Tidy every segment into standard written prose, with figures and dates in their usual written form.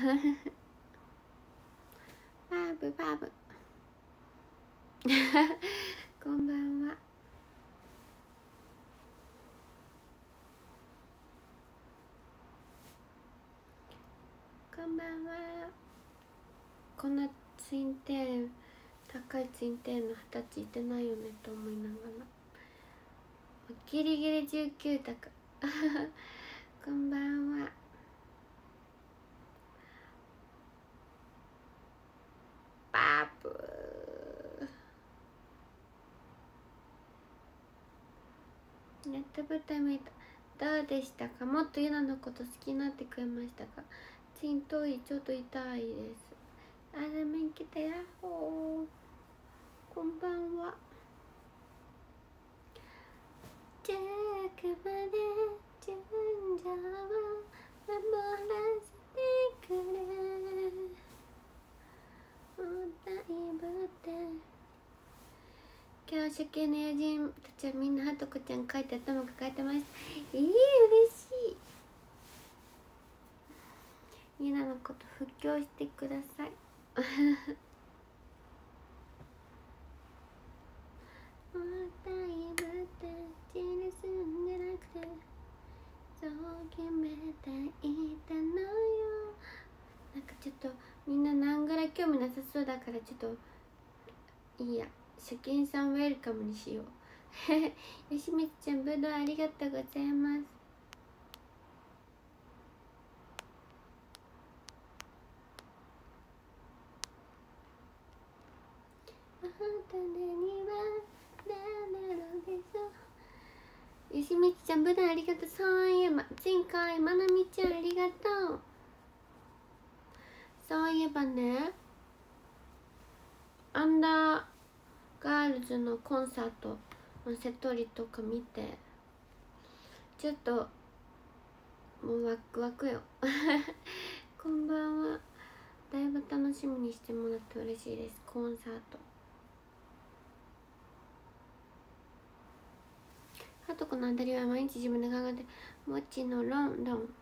バブバブこんばんは。こんばんは。こんなツインテール、高いツインテールの20歳いてないよねと思いながら、ギリギリ19だからこんばんは。バブー、ネット舞台見た。どうでしたか？もっとユナのこと好きになってくれましたか？チン遠い、ちょっと痛いです。あらめんきた、ヤッホー、こんばんは。近くまで順序を守らせてくれ、もったいぶって今日初見の友人たちはみんなはとこちゃん書いて頭抱えてます。嬉しい。ユナのこと布教してくださいもったいぶって血にすんでなくてそう決めていたのよ。なんかちょっとみんな何ぐらい興味なさそうだから、ちょっといいや、初見さんウェルカムにしようよしみつちゃん、ぶどうありがとうございます。あなたには何なのでしょう。よしみつちゃん、ぶどうありがとう。そういえば前回まなみちゃんありがとう。そういえばね、アンダーガールズのコンサートのセトリとか見て、ちょっともうワクワクよこんばんは。だいぶ楽しみにしてもらって嬉しいです。コンサート、はとこのあたりは毎日自分で考えて、もちのロンロン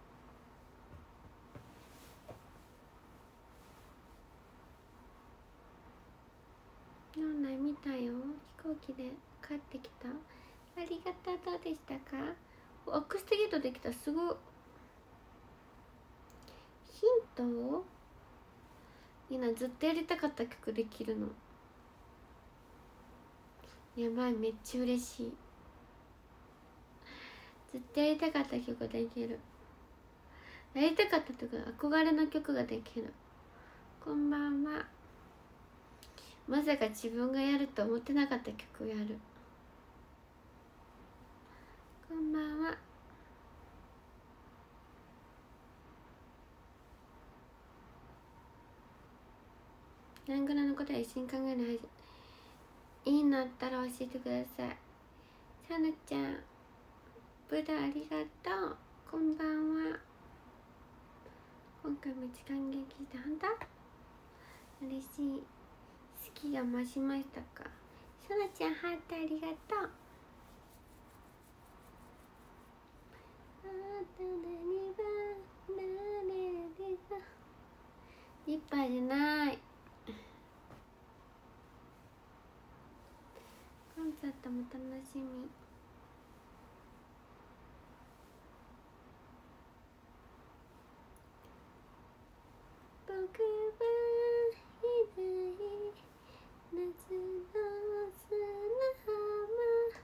ロンナイ見たよ。飛行機で帰ってきた。ありがとう。どうでしたか？アクスティゲートできた。すごい。ヒント？いいな、ずっとやりたかった曲できるの。やばい、めっちゃ嬉しい。ずっとやりたかった曲できる。やりたかったというか憧れの曲ができる。こんばんは。まさか自分がやると思ってなかった曲をやる。こんばんは。何ぐらいのことは一緒に考えない。いいのあったら教えてください。さなちゃん、ブダありがとう。こんばんは。今回も時間劇して本当嬉しい。好きが増しましたか？さなちゃん、ハートありがとう。あなたにはなれるでしょ。リッパーじゃない。コンサートも楽しみ。僕はいない夏の砂浜。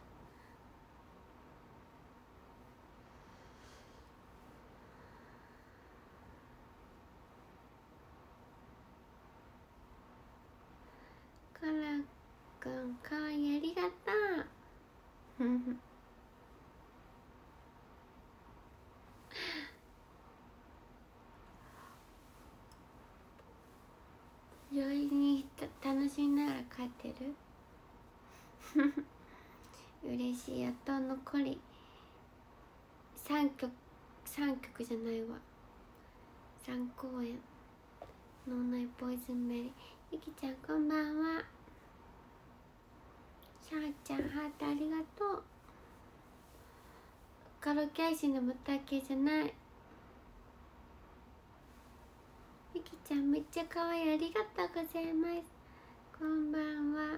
カラくん、かわいい、ありがとう容易に楽しみながら帰ってる嬉しい。あと残り3曲じゃないわ、3公演。脳内ポイズンベリー。ゆきちゃん、こんばんは。シャーちゃん、ハートありがとう。カラオケ配信でも歌う系じゃない。ゆちゃんめっちゃ可愛い、ありがとうございます。こんばんは。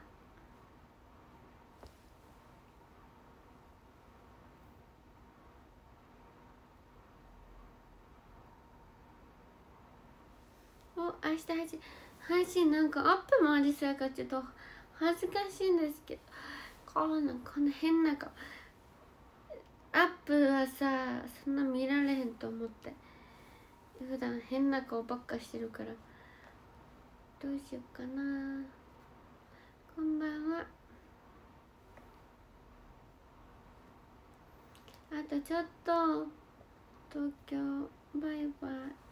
お、明日配信なんかアップもありそうやからちょっと恥ずかしいんですけど、この変な顔、アップはさそんな見られへんと思って、普段変な顔ばっかしてるから、どうしようかな。こんばんは。あとちょっと東京バイバイ。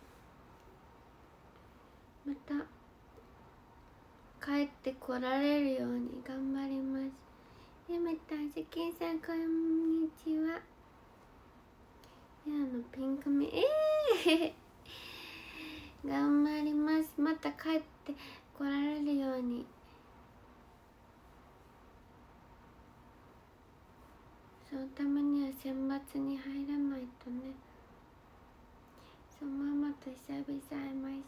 また帰ってこられるように頑張ります。ゆめたん、しきんさん、こんにちは。ピンク目頑張ります。また帰ってこられるように。そのためには選抜に入らないとね。そう、ママと久々会いました。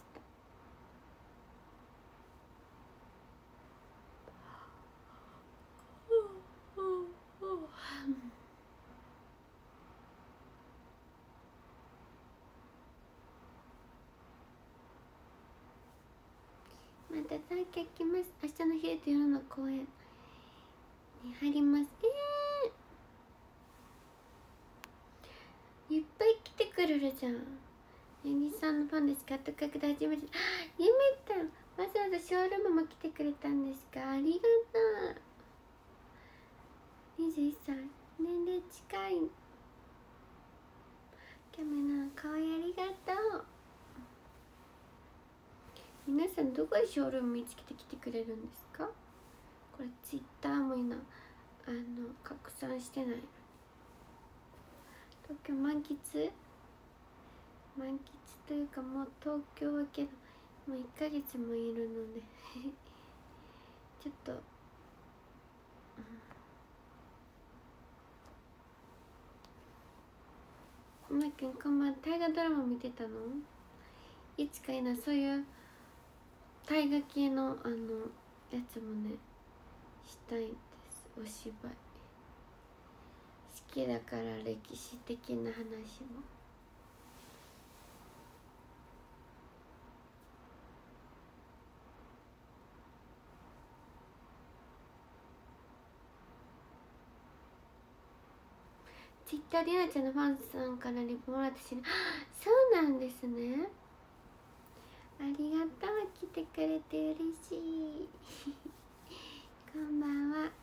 また東京来ます。明日の昼と夜の公演に入ります。いっぱい来てくれるじゃん。ヤギさんのファンですかとかくで初めて。ゆめたん、わざわざショールームも来てくれたんですか。ありがとう。21歳、年齢近い。キャメラかわいい、ありがとう。皆さんどこでショールーム見つけてきてくれるんですか。これツイッターも拡散してない。東京満喫というか、もう東京はけどもう1ヶ月もいるのでちょっと、まくんこんばん。大河ドラマ見てたの。いつかいな、そういう大河系のやつもねしたいんです。お芝居好きだから、歴史的な話も。ツイッターでなちゃんのファンさんからリポもらって知る。そうなんですね。ありがとう、来てくれて嬉しいこんばんは。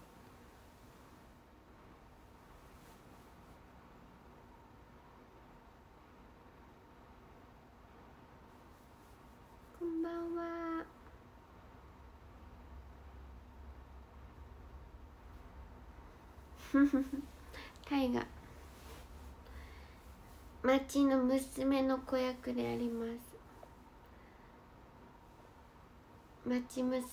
こんばんは。タイが町の娘の子役であります。町娘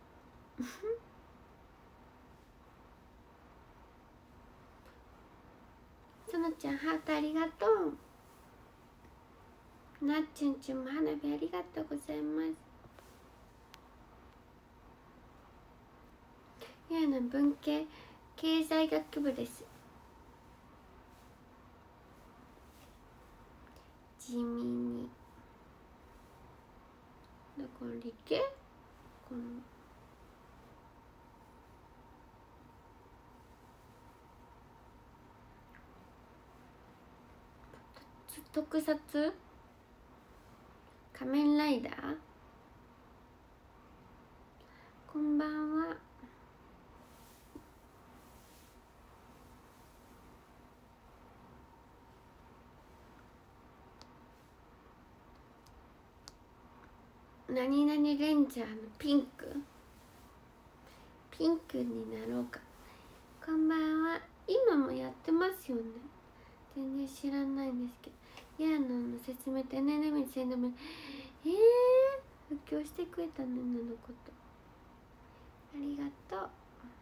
そのちゃん、ハートありがとう。なっちゅんちゅんも花火ありがとうございます。文系経済学部です。地味にだから理系この特撮仮面ライダー。こんばんは。何々レンジャーのピンクになろうか。こんばんは。今もやってますよね。全然知らないんですけど、ヤーナの説明ってね、みせんでも布教してくれたね、のことありがとう。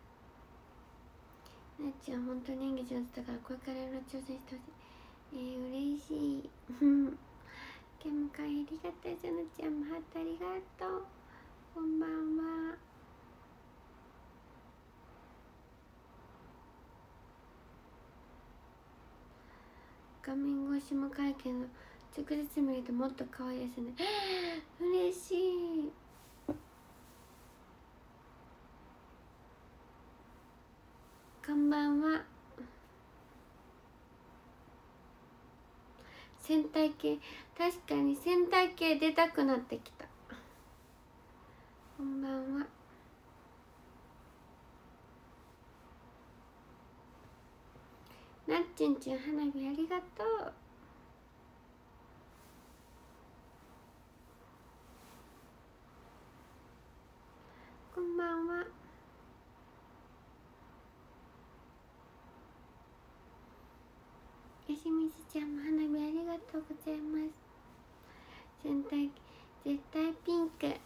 なっちゃん本当に演技上手だから、これからいろいろ挑戦してほしい。嬉しいキけ迎えありがとう。さなちゃんもハートありがとう。こんばんは。画面越しも可愛いけど直接見るともっと可愛いですね。嬉しい。こんばんは。戦隊系、確かに戦隊系出たくなってきた。こんばんは。なっちんちん花火ありがとう。こんばんは。やしみしちゃんも花火ありがとうございます。戦隊絶対ピンクいい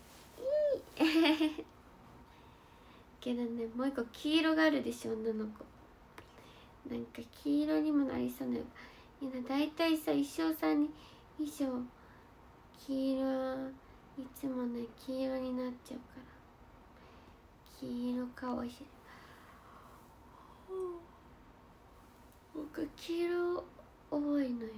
けどね、もう一個黄色があるでしょ、女の子。なんか黄色にもなりそうな。だいたいさ、衣装さんに衣装黄色、いつもね黄色になっちゃうから黄色かわいい。僕黄色多いのよ。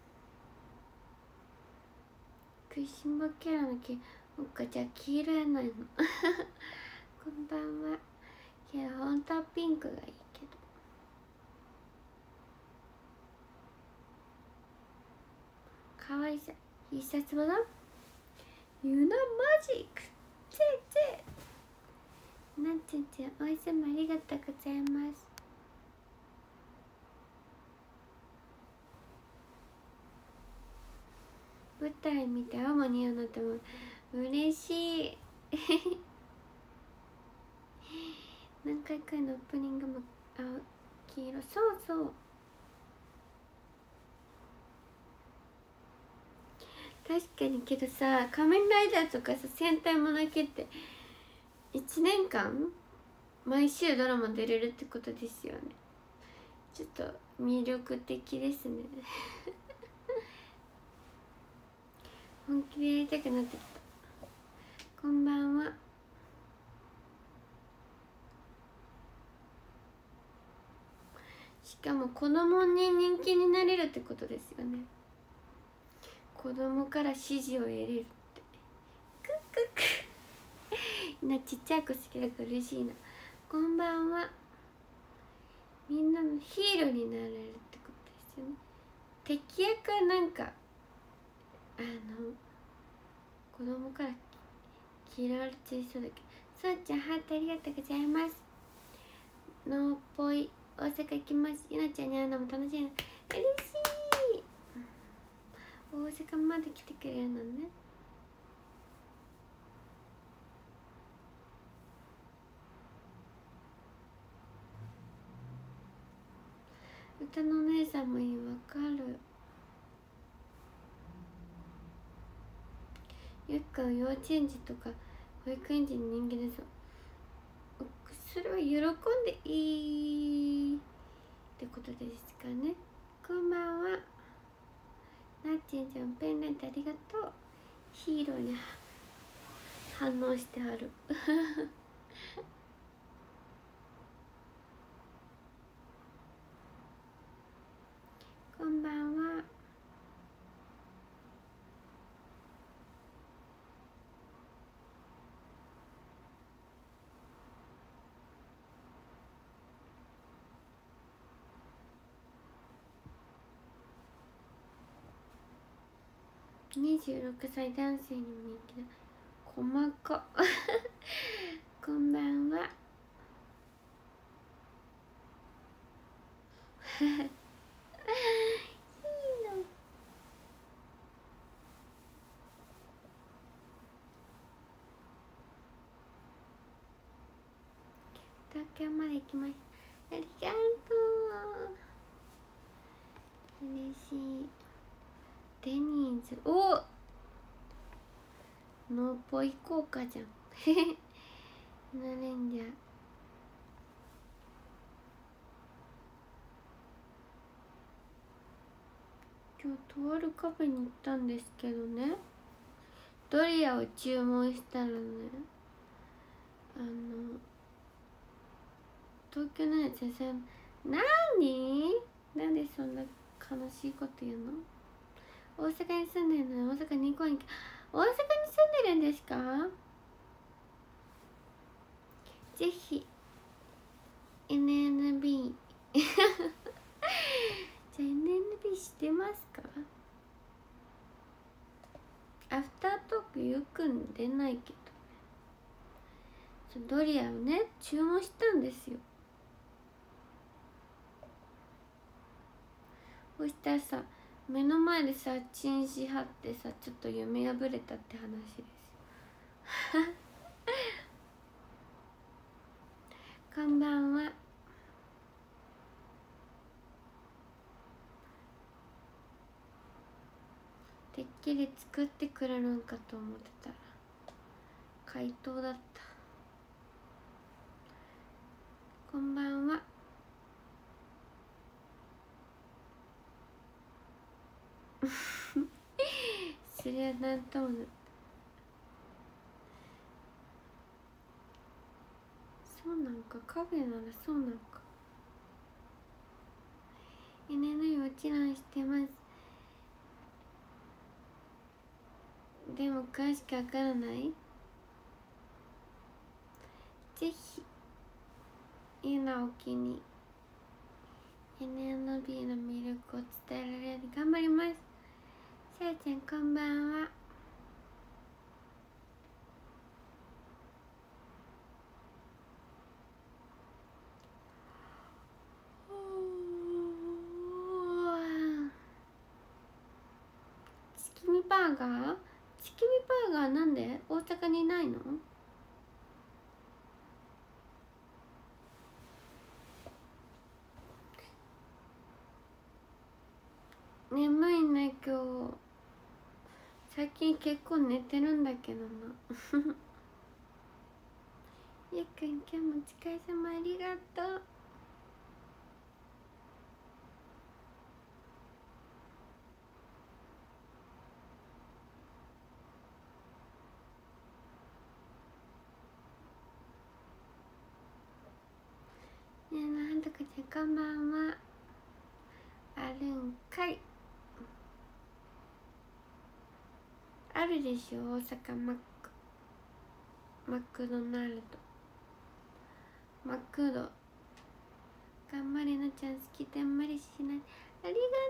食いしん坊キャラの黄、僕じゃあ黄色やないのこんばんは。けど本当はピンクがいいけど。かわいさ必殺技ユナマジックチェチェ。なんちゃんちゃんおいしもありがとうございます。舞台見て青も似合うなって思う。嬉しい何回かのオープニングも青黄色、そうそう。確かに。けどさ、仮面ライダーとかさ、戦隊もの系って1年間毎週ドラマ出れるってことですよね。ちょっと魅力的ですね本気でやりたくなってきた。こんばんは。しかも子供に人気になれるってことですよね。子供から支持を得れるって。クックックな、ちっちゃい子好きだから嬉しいな。こんばんは。みんなのヒーローになれるってことですよね。敵役はなんか子供から嫌われちゃいそうだけど。そうちゃんハートありがとうございます。のっぽい大阪行きます。ゆなちゃんに会うのも楽しいな。嬉しい。大阪まで来てくれるのね。歌のお姉さんもいい。わかる。ゆっくん幼稚園児とか保育園児に人気です。それは喜んでいいってことですかね。こんばんは。なっちんちゃんペンライトありがとう。ヒーローに反応してあるこんばんは。26歳男性にも人気だ。細かこんばんはいいの。東京まで行きました。ありがとう。嬉しい。デニーズ、おノーポ行こうかじゃんなれんじゃ。 今日とあるカフェに行ったんですけどね、ドリアを注文したらね、東京のやつさん、なんでそんな悲しいこと言うの？大阪に住んでるのに大阪に行こうに、大阪に住んでるんですか？ぜひ NNB じゃあ NNB 知ってますか？アフタートークよく出ないけど、ドリアをね注文したんですよ。そしたらさ、目の前でさチンしはってさ、ちょっと夢破れたって話ですよこんばんは。てっきり作ってくれるんかと思ってたら回答だった。こんばんは。それはなんともない。そうなんか、カフェならそうなんか。NN もちろんしてます。でも詳しくわからない？ぜひゆなおきに NNB の魅力を伝えられるように頑張ります。さやちゃんこんばんは。月見バーガー？月見バーガーなんで大阪にいないの？眠いね今日。最近結構寝てるんだけどなゆっくん今日もお疲れ様、ありがとう。ねえ、なんとかちゃんこんばんは。あるんかい。あるでしょ、大阪マクドナルド、マクド。頑張れなちゃん、好きであんまりしない。あり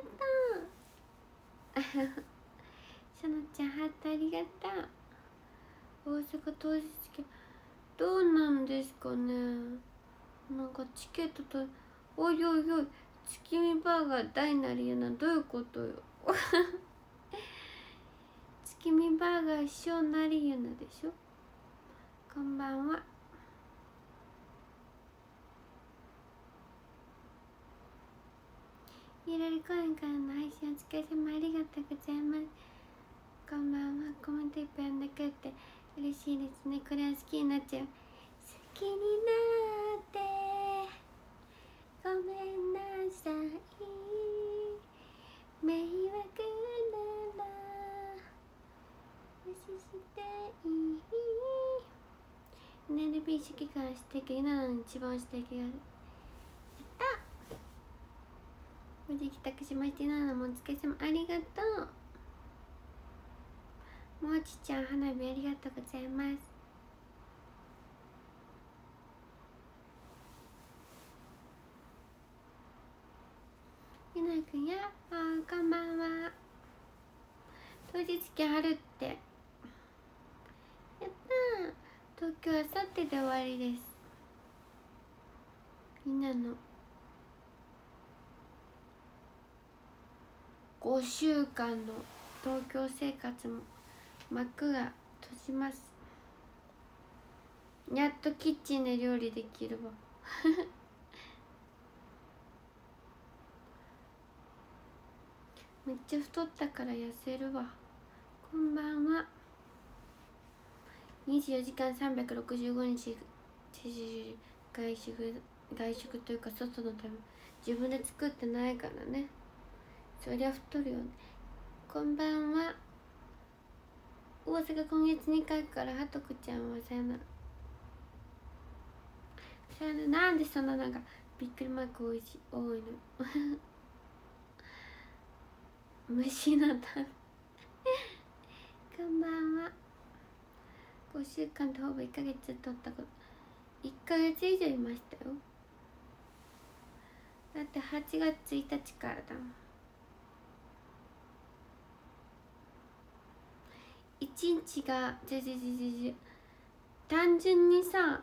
がとうしのちゃんハートありがとう。大阪当日券どうなんですかね。なんかチケットと、おいおいおい、月見バーガー大なりやな、どういうことよ月見バーガー小なりゆなでしょ。こんばんは。ゆらり公園からの配信お疲れ様、ありがとうございます。こんばんは。コメントいっぱい読んでくれて嬉しいですね。これは好きになっちゃう。好きになってごめんなさい、迷惑なら無視していい。NLB 初期からしてけなのに一番してけがやった。無事帰宅しまして、なのもお疲れ様、ありがとう。もちちゃん花火ありがとうございます。ゆなくんやこんばんは。当日券あるって。やったー。東京あさってで終わりです。みんなの5週間の東京生活も幕が閉じます。やっとキッチンで料理できるわめっちゃ太ったから痩せるわ。こんばんは。24時間365日外食というか外の食べ自分で作ってないからね。 そりゃ太るよね。こんばんは。大阪今月2回からはとこちゃんはさよなら。さよなら。なんでそんななんかびっくりマーク多いの虫のためこんばんは。5週間とほぼ1ヶ月取ったこと1ヶ月以上いましたよ。だって8月1日からだもん。1日が単純にさ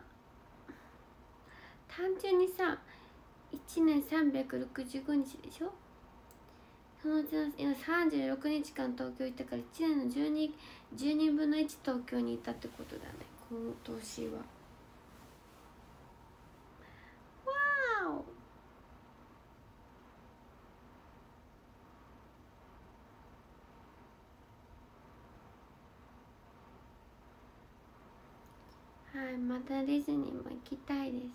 1年365日でしょ。そのうちの今36日間東京行ったから1年の12分の1東京にいたってことだね、この年は。わーお。はい、またディズニーも行きたいです。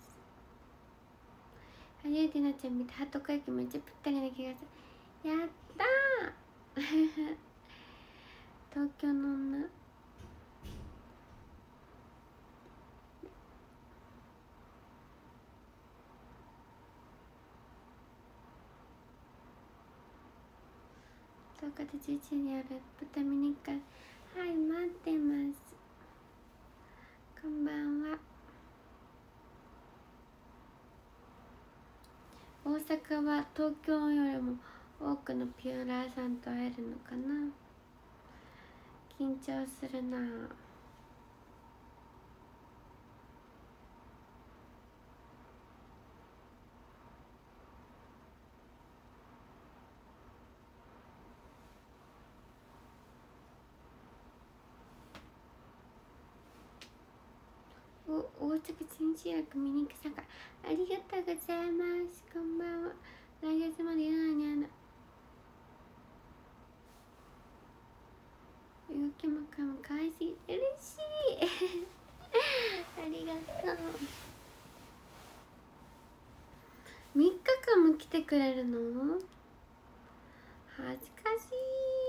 初めてなっちゃん見てハート回帰めっちゃぴったりな気がする。やったー東京の女。10日で11時にある豚見に行くから。はい、待ってます。こんばんは。大阪は東京よりも多くのピューラーさんと会えるのかな。緊張するな。大阪新集落見に行くさかありがとうございます。こんばんは。来月まで言うのに動きもかもかわいすぎて嬉しいありがとう。3日間も来てくれるの？恥ずかしい。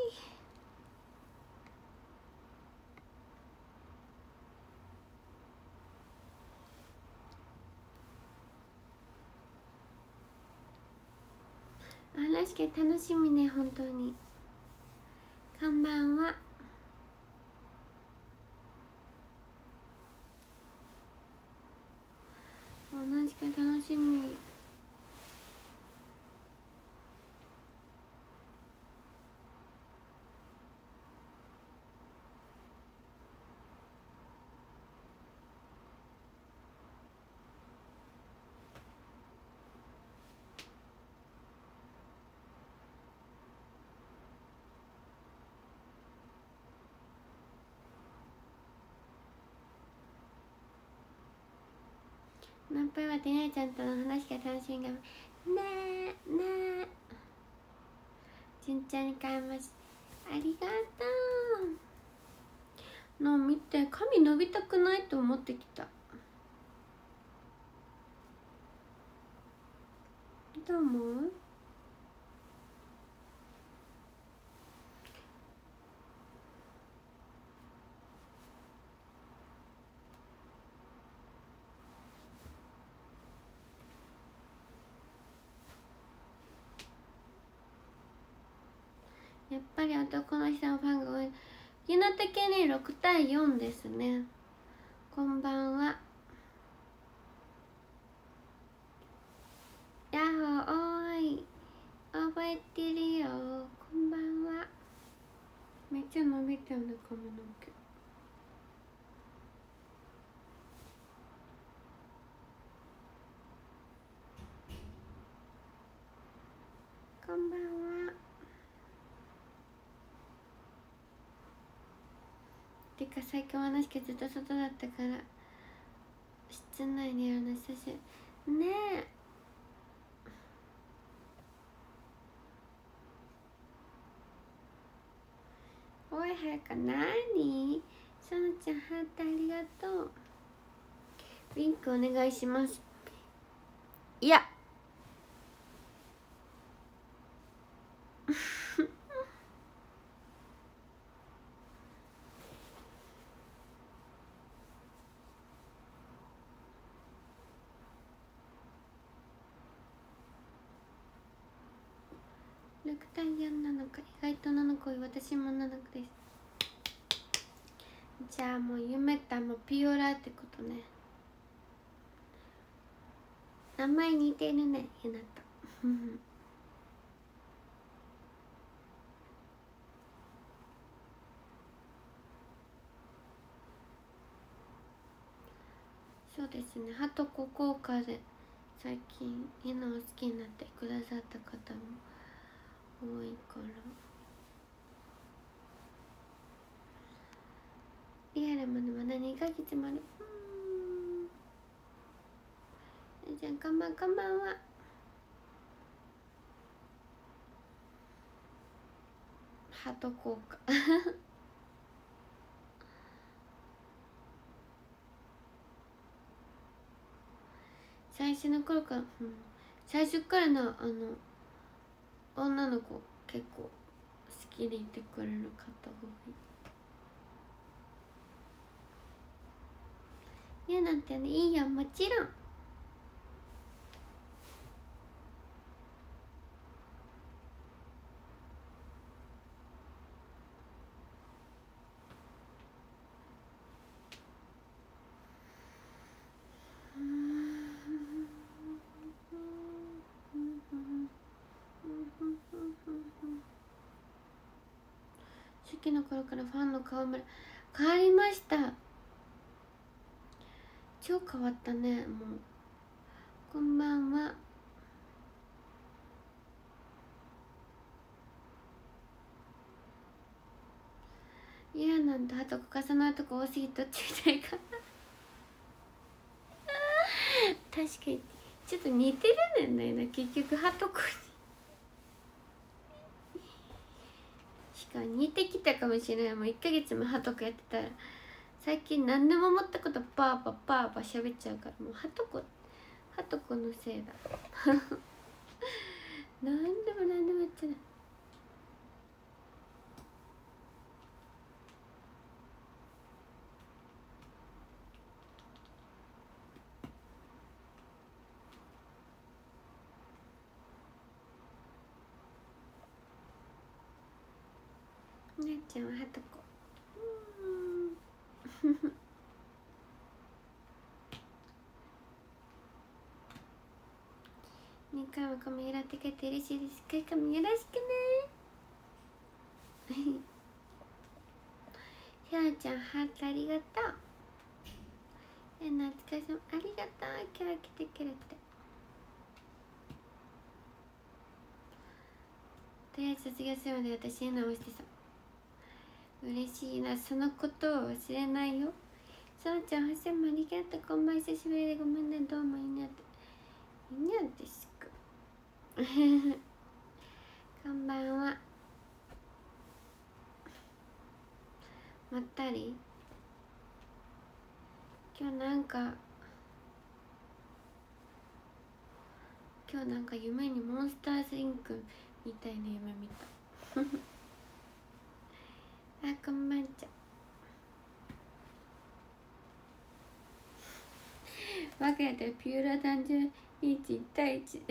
話が楽しみね、本当に。こんばんは。話が楽しみ。何回はてなちゃんとの話が楽しいがねえ順調に買います。ありがとう。の見て、髪伸びたくないと思ってきた。どう思う？やっぱり男の人のファンが多い。日向的に6対4ですね。こんばんは。やっほー、おーい、覚えてるよ。こんばんは。めっちゃ伸びたよね、髪の毛。こんばんは。てか最近話がずっと外だったから室内にやるの久しぶりねえ。おいはやかなにさなちゃんハートありがとう。ウィンクお願いします。いや 6対4なのか、意外と7個、私も7個です。じゃあもう夢たもピオラってことね。名前似てるね、ゆなと。そうですね、はとこ効果で最近ゆなを好きになってくださった方も多いから。リアルまでまだ2ヶ月もある。じゃあこんばんは。ハート効果最初の頃から、最初からの女の子結構好きでいてくれる方が多い。ゆうなんてね、いいよ、もちろん。初期の頃からファンの顔まで変わりました。超変わったね。もうこんばんは。いや、なんてあと重なるとこ多すぎとっちみたいか確かにちょっと似てるねんだよな、結局ハトコにしかも似てきたかもしれない。もう1ヶ月もハトコやってたら最近何でも思ったことパーパー喋っちゃうから、もうハトコのせいだ何でもやってない。お姉ちゃんはハトコ2回もコメントってくれて嬉しいです。1回もよろしくねひゃなちゃんハートありがとう。なつかさんありがとう、今日来てくれて。とりあえず卒業するまで私へ直してさ、嬉しいな、そのことを忘れないよ。さなちゃん発信もありがとう。こんばん久しぶりでごめんね、どうもいいなっていいなですかこんばんは。まったり今日なんか夢にモンスターズインクみたいな夢見たあ、こんばんちゃ我が家でピューラ誕生日1対1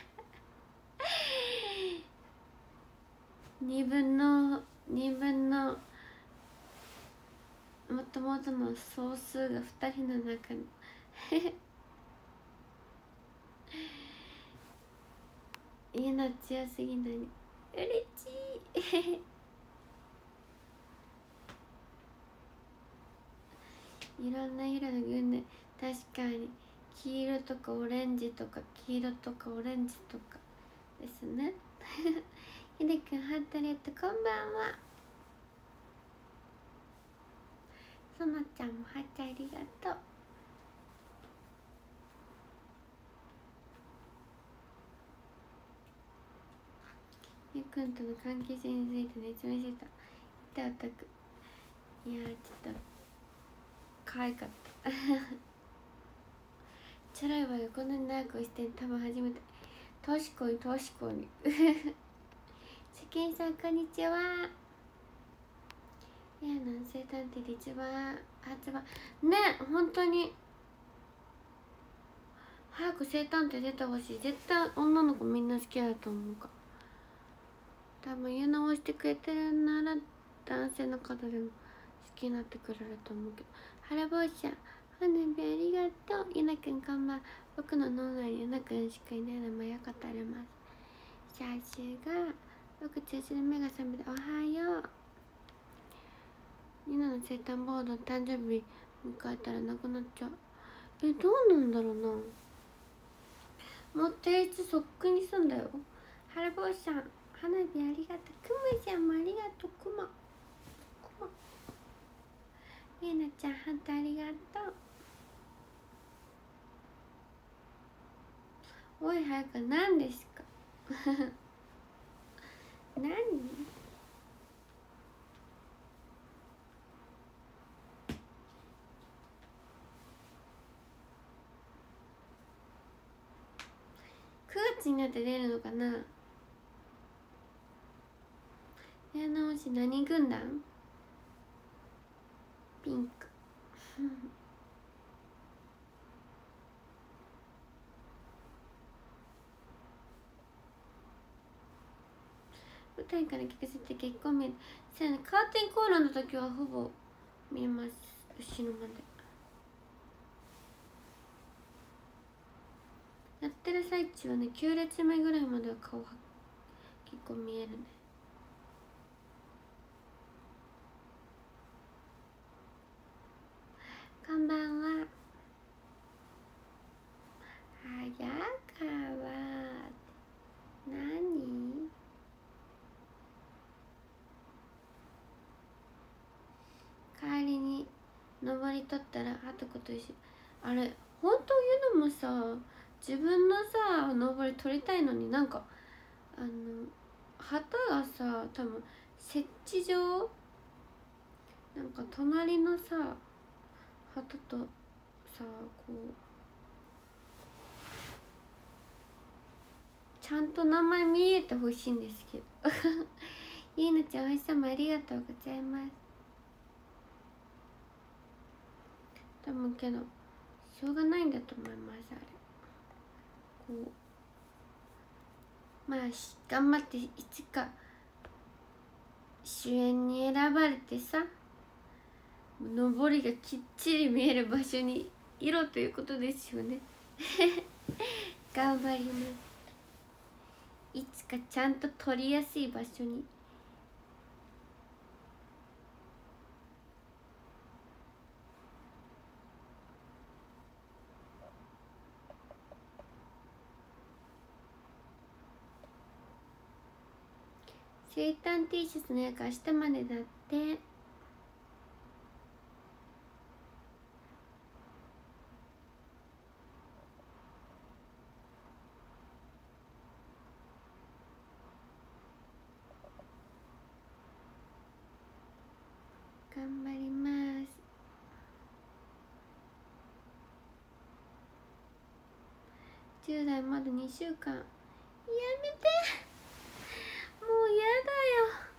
2分のもともとの総数が2人の中にいいな、強すぎない。うれしいいろんな色の軍で、確かに黄色とかオレンジとか黄色とかオレンジとかですねひでくんハートレットこんばんは。そなちゃんもハートありがとう。ゆうくんとの関係性について熱弁してた。オタクいやー、ちょっと可愛かったチャラいわよ、こんなに長くして多分初めて。確かに世けんさんこんにちは。いやなん生誕って一番発売ね、本当に早く生誕って出てほしい。絶対女の子みんな好きだと思うから、多分言い直してくれてるなら男性の方でも好きになってくれると思うけど。原坊ちゃん花火ありがとう。ゆなくんこんばん。僕の脳内にゆなくんしかいないのもよかったります。シャーシュが僕中心で目が覚めておはよう。ゆなの生誕ボード誕生日迎えたらなくなっちゃう。どうなんだろうな。もう提出そっくにすんだよ。原坊さん花火ありがとう。くまちゃんもありがとう。くまゆなちゃんハントありがとう。おい早く何ですか何9月になって出るのかな。や直し何軍団。ピンク舞台から聞かせて結婚面そうやね。カーテンコールの時はほぼ見えます。後ろまでやってる最中はね、9列目ぐらいまでは顔は結構見えるね。こんばんは。早川何帰りに登り取ったらはとこと一緒。あれ本当言うのもさ、自分のさ登り取りたいのになんか旗がさ多分設置上なんか隣のさ旗とさこうちゃんと名前見えてほしいんですけどゆいなちゃんお日様ありがとうございます。多分けどしょうがないんだと思います。あれこうまあ頑張っていつか主演に選ばれてさ、上りがきっちり見える場所にいろということですよね頑張ります。いつかちゃんと撮りやすい場所に。生誕 T シャツのやつ明日までだって。頑張ります。10代まだ2週間。やめてもうやだよ。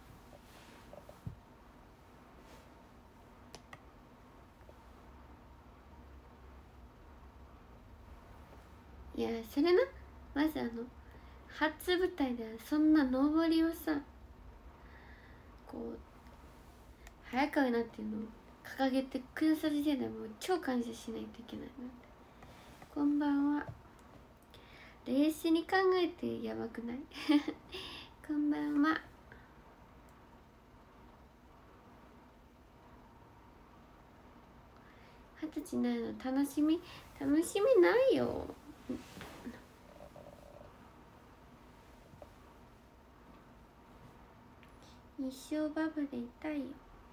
いやそれな、まず初舞台でそんな上りをさこう早川なっていうのを掲げてくださる時点でもう超感謝しないといけないなって。こんばんは。冷静に考えてやばくないこんばんは。20歳になるの楽しみないよ。一生バブでいたいよ。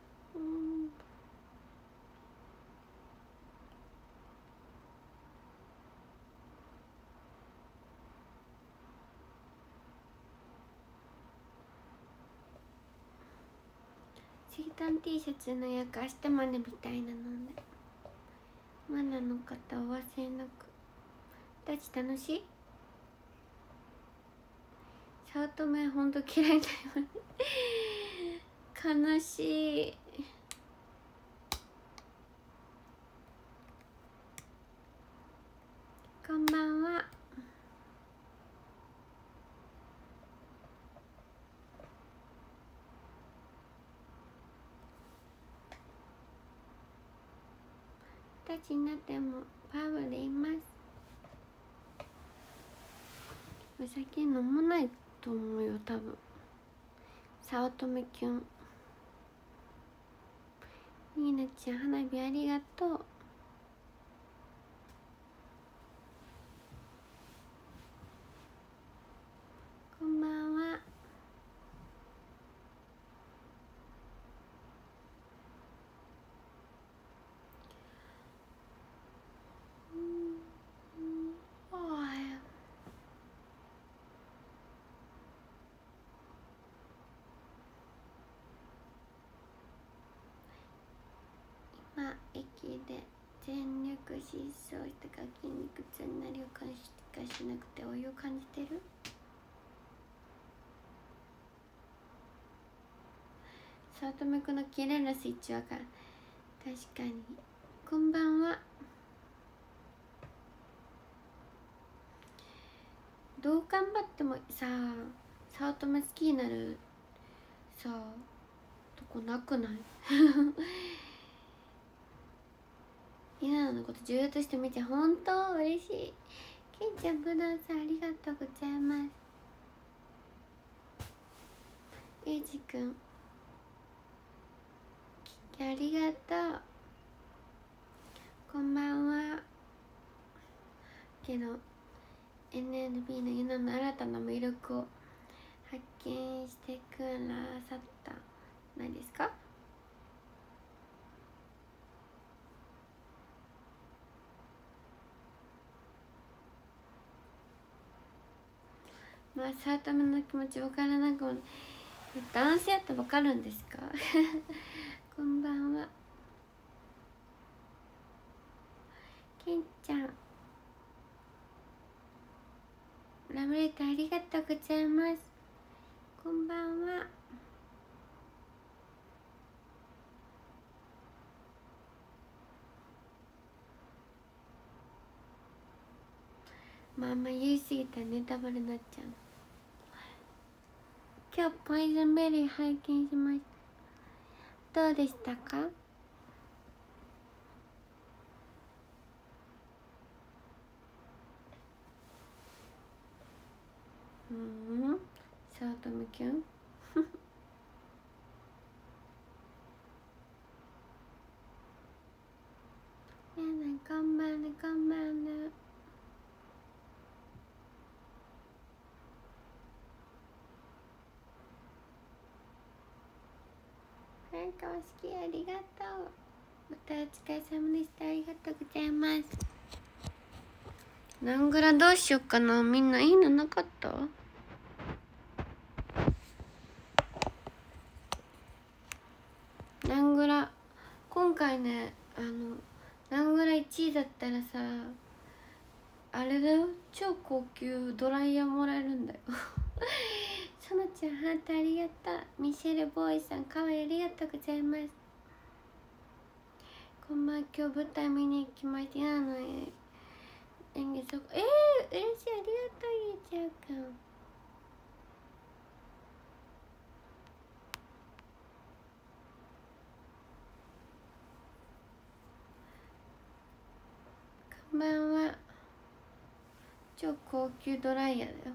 生誕 T シャツの役明日までみたいなので、マナの方お忘れなく。たち楽しい。 早乙女ほんと嫌いだよ悲しい。こんばんは。二十歳になってもパブでいます。お酒飲まないと思うよ多分。早乙女キュン。みなちゃん花火ありがとう。こんばんは。今駅で全力疾走したから筋肉痛になりを感しかしなくてお湯を感じてる。早乙女くんの綺麗なスイッチわかる。確かに。こんばんは。どう頑張ってもさ、早乙女好きになるさとこなくないイナのこと重要として見て本当嬉しい。ケンちゃん、ぶどうさんありがとうございます。エイジくんありがとう。こんばんは。けど NNB のユナの新たな魅力を発見してくださったないですか。まあ早乙女の気持ち分からなくも男性やって分かるんですかこんばんは。ケンちゃんラブレターありがとうございます。こんばんは。まああんま言い過ぎたらネタバレになっちゃう。今日ポイズンベリー拝見しました。どうでしたか。早乙女キュンやだ、こんばんは、こんばんは。なんかお好きありがとう。またお疲れ様でした。ありがとうございます。何グラどうしよっかな。みんないいのなかった。何グラ今回ね、何グラ1位だったらさあれだよ、超高級ドライヤーもらえるんだよそのちゃんハートありがとう。ミシェルボーイさんかわいいありがとうございます。こんばんは。今日舞台見に行きました。演技そこ嬉しい、ありがとう。ゆうちゃんくんこんばんは。超高級ドライヤーだよ。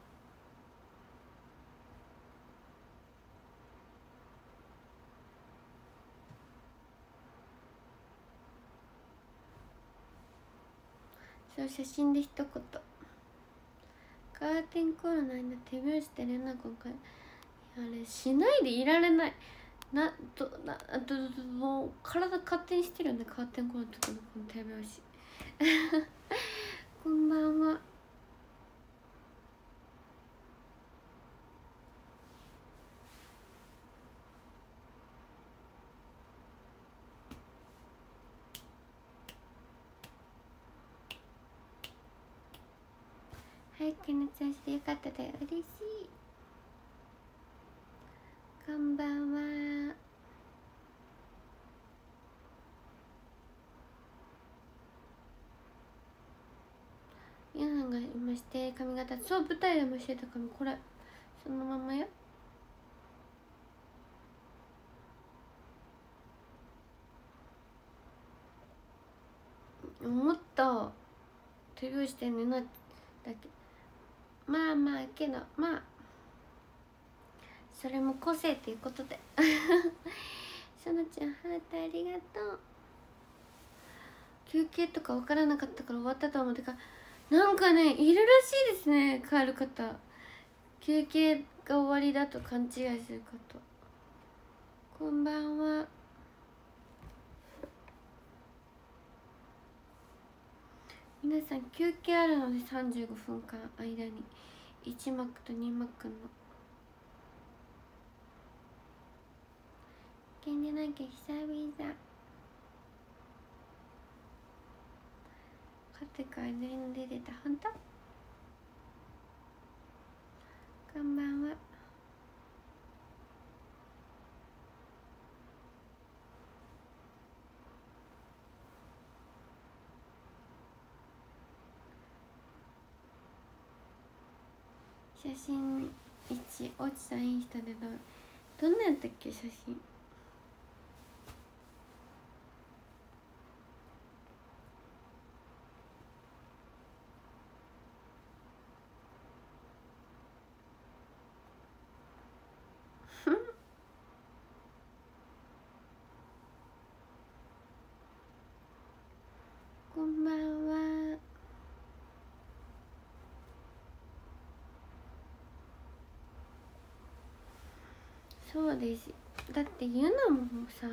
そう、写真で一言。カーテンコールの間手拍子で連絡をかあれしないでいられない。もう体勝手にしてるよね。カーテンコールの時のこの手拍子こんばんは。早く熱をしてよかったで嬉しい。 んばんは。ゆなが今して髪型、そう舞台でもしてた髪、これそのままよ。もっと手拍子してんねんなだけ、まあまあけどまあそれも個性っていうことでさなちゃんハートありがとう。休憩とか分からなかったから終わったと思ってか、なんかねいるらしいですね、帰る方。休憩が終わりだと勘違いする方。こんばんは。皆さん休憩あるので35分間間に1幕と2幕の健でなきゃ久々勝ってから全員出てた。ほんとこんばんは。写真1落ちたインスタでどんなやったっけ写真こんばんは。そうです。だってユナもさ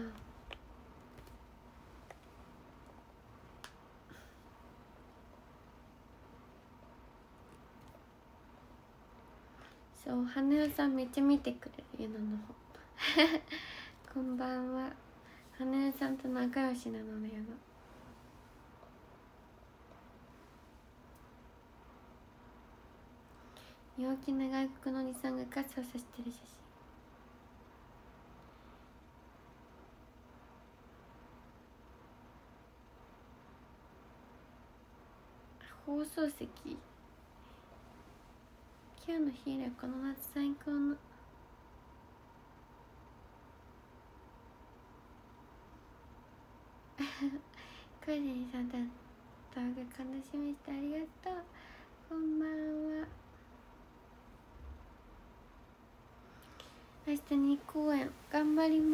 そう、花代さんめっちゃ見てくれるユナの方こんばんは。花代さんと仲良しなのでユナ。陽気な外国のおじさんが傘をさしてる写真。放送席。今日のヒーローこの夏最高のカイデンさんだったが悲しみしてありがとう。こんばんは。明日2公演頑張ります。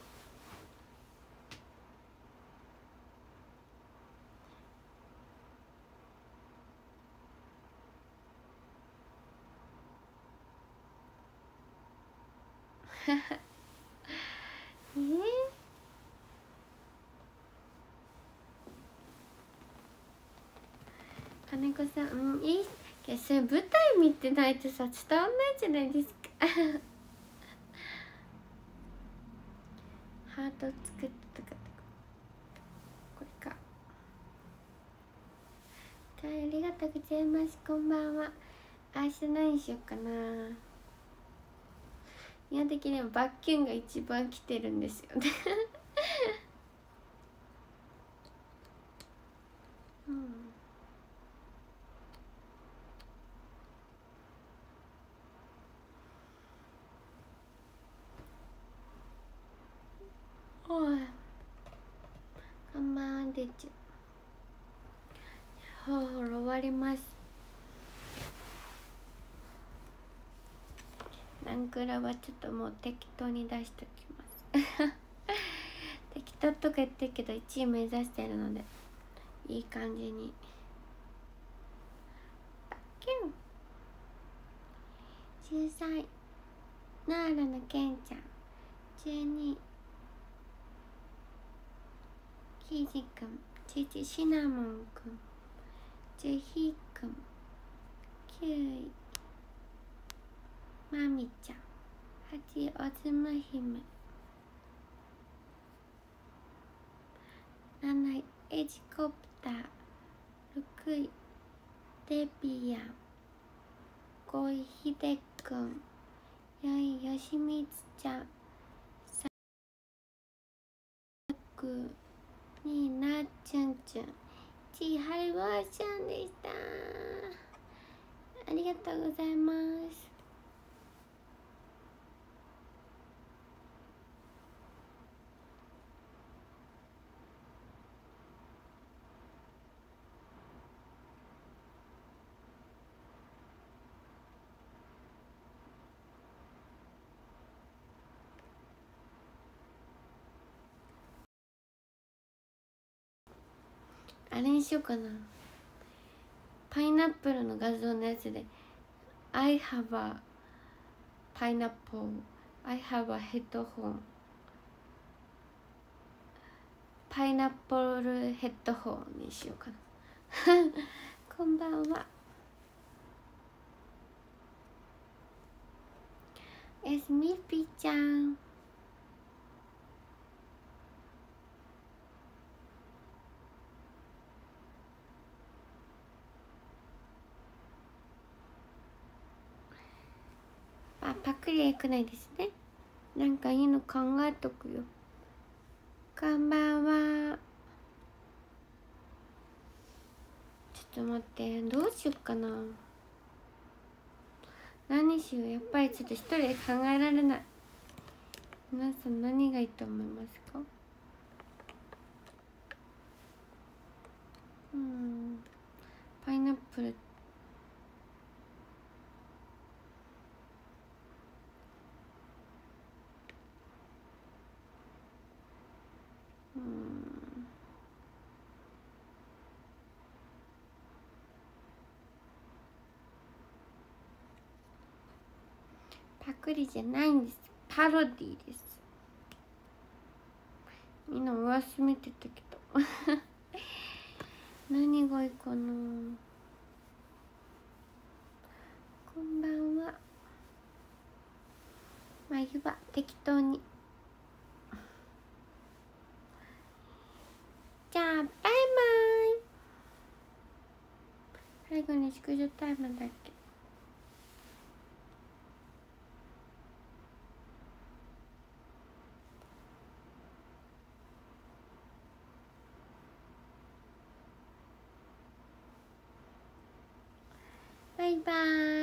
金子さん、うん、いいけどそれ舞台見てないとさ伝わんないじゃないですかハート作ったとかこれか。はい、ありがとうございます。こんばんは。明日何しようかな。今的にはバッキュンが一番来てるんですよねうん、おいこんばんは。でちゅほら終わります。ランクラはちょっともう適当に出しときます適当とか言ってるけど1位目指してるのでいい感じに。バッキュン13位奈良のけんちゃん、12位キジくん、父シナモンくん、ジュヒくん、9位マミちゃん、8位オズム姫、7位エジコプター、6位デビアン、5位ヒデくん、 よいよしみつちゃん、さくになちゅんちゅん、ちはるばあちゃんでした。ありがとうございます。あれにしようかな、パイナップルの画像のやつで I have a pineapple, I have a headphone、 パイナップルヘッドホンにしようかなこんばんは。やすみぴちゃん、パクリはよくないですね。なんかいいの考えとくよ。こんばんは。ちょっと待って、どうしよっかな。何しよう。やっぱりちょっと一人で考えられない。皆さん何がいいと思いますか？パイナップル、パクリじゃないんです。パロディです。みんなお休みって言ったけど何がいいかな。こんばんは。眉は適当に。じゃあバイバイ。最後に祝女タイムだっけ。バイバイ。